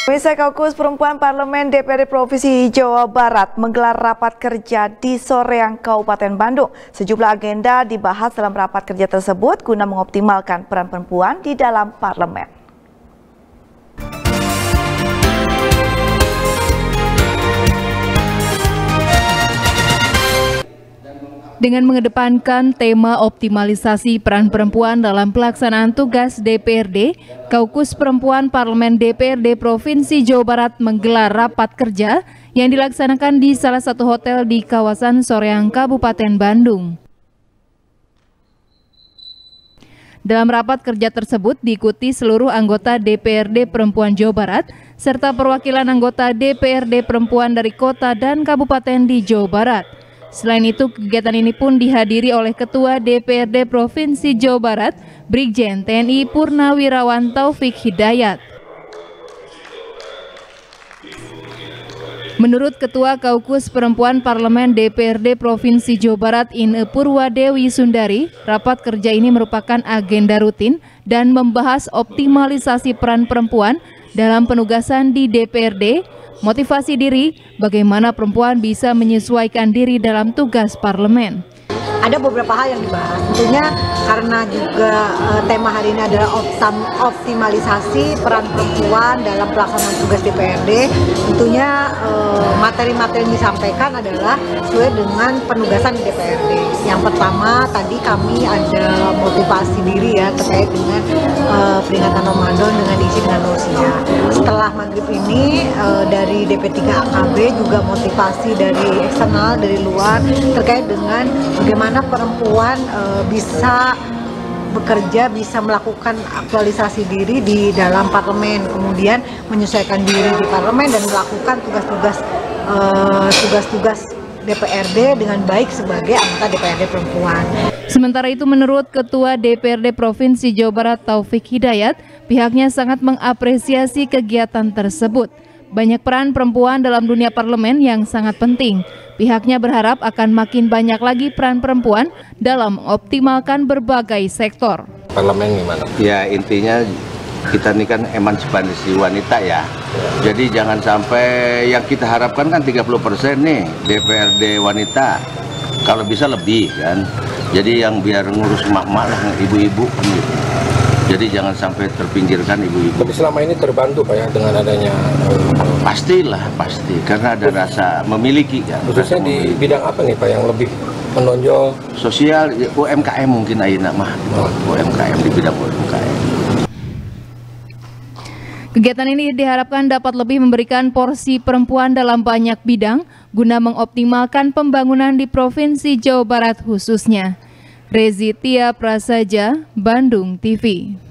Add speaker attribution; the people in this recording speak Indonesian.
Speaker 1: Komisi Kaukus Perempuan Parlemen DPRD Provinsi Jawa Barat menggelar rapat kerja di Soreang, Kabupaten Bandung. Sejumlah agenda dibahas dalam rapat kerja tersebut guna mengoptimalkan peran perempuan di dalam parlemen.
Speaker 2: Dengan mengedepankan tema optimalisasi peran perempuan dalam pelaksanaan tugas DPRD, Kaukus Perempuan Parlemen DPRD Provinsi Jawa Barat menggelar rapat kerja yang dilaksanakan di salah satu hotel di kawasan Soreang, Kabupaten Bandung. Dalam rapat kerja tersebut diikuti seluruh anggota DPRD Perempuan Jawa Barat serta perwakilan anggota DPRD Perempuan dari kota dan kabupaten di Jawa Barat. Selain itu, kegiatan ini pun dihadiri oleh Ketua DPRD Provinsi Jawa Barat, Brigjen TNI Purnawirawan Taufik Hidayat. Menurut Ketua Kaukus Perempuan Parlemen DPRD Provinsi Jawa Barat Ine Purwadewi Sundari, rapat kerja ini merupakan agenda rutin dan membahas optimalisasi peran perempuan dalam penugasan di DPRD, motivasi diri, bagaimana perempuan bisa menyesuaikan diri dalam tugas parlemen.
Speaker 3: Ada beberapa hal yang dibahas, tentunya karena juga tema hari ini adalah optimalisasi peran perempuan dalam pelaksanaan tugas DPRD. Tentunya materi-materi yang disampaikan adalah sesuai dengan penugasan di DPRD. Yang pertama tadi kami ada motivasi diri ya terkait dengan peringatan Ramadan dengan diisi dengan Rosia. Setelah maghrib ini dari DP3 AKB juga motivasi dari eksternal, dari luar terkait dengan bagaimana perempuan bisa bekerja, bisa melakukan aktualisasi diri di dalam parlemen, kemudian menyesuaikan diri di parlemen dan melakukan tugas-tugas DPRD dengan baik sebagai anggota DPRD perempuan.
Speaker 2: Sementara itu, menurut Ketua DPRD Provinsi Jawa Barat Taufik Hidayat, pihaknya sangat mengapresiasi kegiatan tersebut. Banyak peran perempuan dalam dunia parlemen yang sangat penting. Pihaknya berharap akan makin banyak lagi peran perempuan dalam mengoptimalkan berbagai sektor.
Speaker 4: Parlemen gimana? Ya, intinya kita ini kan emansipasi wanita ya. Jadi jangan sampai yang kita harapkan kan 30% nih DPRD wanita. Kalau bisa lebih kan. Jadi yang biar ngurus emak-emak lah, ibu-ibu kan gitu. Jadi jangan sampai terpinggirkan ibu-ibu.
Speaker 5: Tapi selama ini terbantu Pak ya dengan adanya
Speaker 4: pastilah, pasti karena ada rasa memiliki kan.
Speaker 5: Khususnya di bidang apa nih Pak yang lebih menonjol?
Speaker 4: Sosial, UMKM mungkin ayeuna mah. UMKM, di bidang UMKM.
Speaker 2: Kegiatan ini diharapkan dapat lebih memberikan porsi perempuan dalam banyak bidang guna mengoptimalkan pembangunan di Provinsi Jawa Barat khususnya. Rezi Tia Prasaja, Bandung TV.